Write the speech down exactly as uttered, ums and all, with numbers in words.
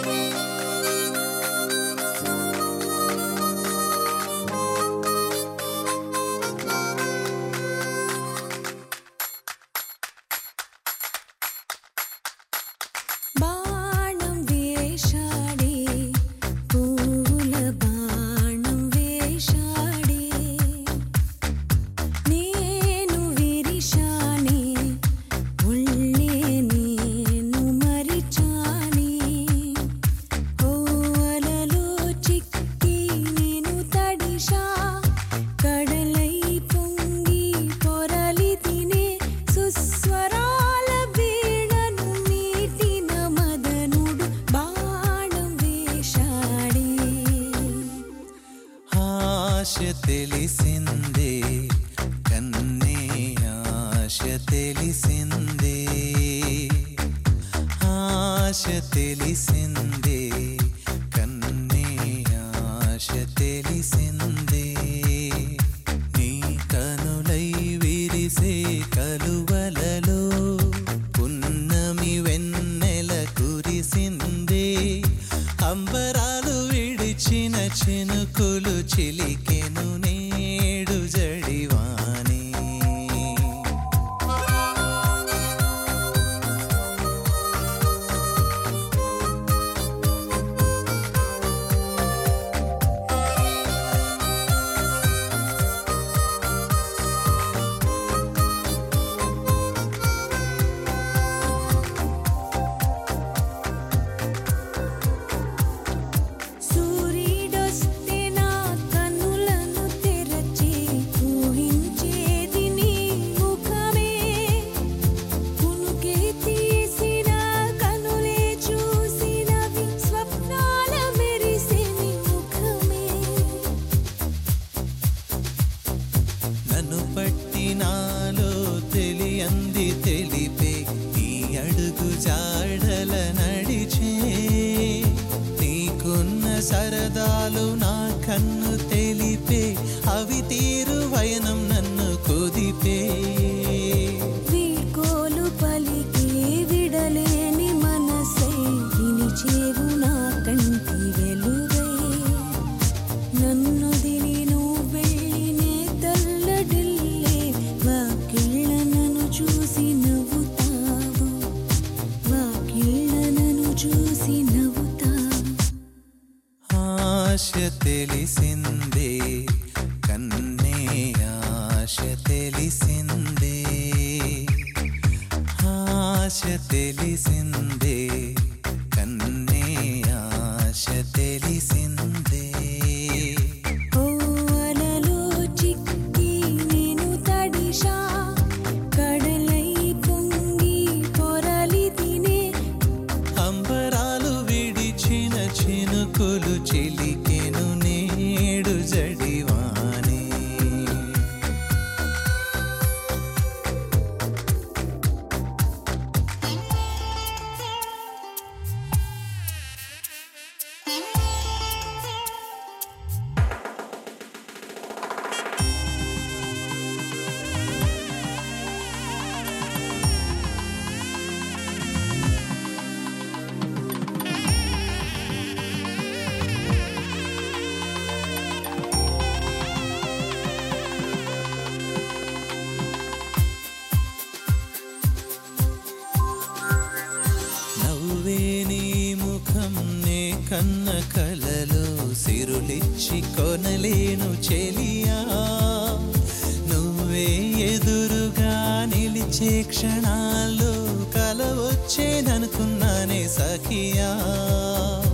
ఆశ తెలిసిందే కన్నే ఆశ తెలిసిందే ఆశ తెలిసిందే కన్నే ఆశ తెలిసిందే నీ కనులై విరిసే కలువలలో పున్నమి వెన్నెల కురిసిందే అంబరాలు విడిచిన చినుకులు చిలికెను నేడు జడివానే నాలో తెలియంది తెలిపే నీ అడుగు జాడల నడిచే నీకున్న సరదాలు నా కన్ను తెలిపే అవి తీరు వయనం నన్ను కుదిపే వీకోలు పలికే విడలేని మనసై వినిచేవు నా కంటి వెలుగై నన్ను దిని నువ్వు వెళ్ళినే తల్లడిల్లే వాకిళ్ళ నన్ను చూసి నవ్వుతావు వాకిళ్ళ నన్ను చూసి నవ్వుతావు ఆశ తెలిసిందే కన్నే ఆశ తెలిసిందే ఆశ తెలిసిందే కన్నే ఆశ తెలిసిందే ఓ అలలో చిక్కి నేను తడిషా కడలై పొంగి పొరలి తినే అంబరాలు విడిచిన చినుకులు చిలికెను నేడు జడివానే కన్న కలలో సిరులిచ్చి కొనలేను చెలియా నువ్వే ఎదురుగా నిలిచే క్షణాల్లో కల వచ్చేదనుకున్నానే సఖియా